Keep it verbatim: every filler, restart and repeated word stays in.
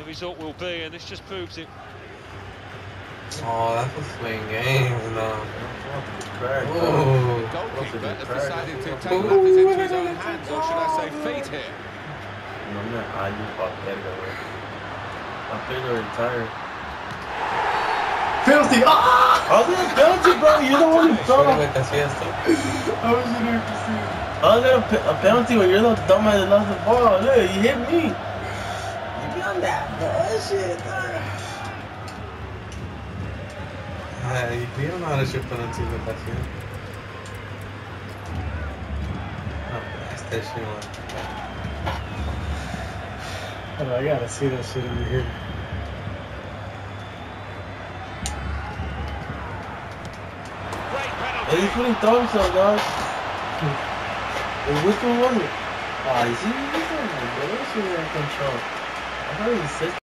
result will be, and this just proves it. Oh, that's a swing game now. The goalkeeper has decided to take matters into his own hands, or should I say fate here. No, I'm not. I just bought that guy. My favorite retired. Penalty! Ah! I was gonna penalty, bro. You're the one who threw it. I was in there to see it. I was gonna pe a penalty when you're the dumbass that lost the ball. Look, you hit me. You be on that bullshit, dog. Ah, you don't know how to shoot penalties with that shit. Oh, that's that shit one. Oh, I gotta see that shit over here. Great penalty. Hey, he's putting thumbs up, dog. Hey, which one was it? Oh, you see, this one, bro. This shit in control. I heard he said.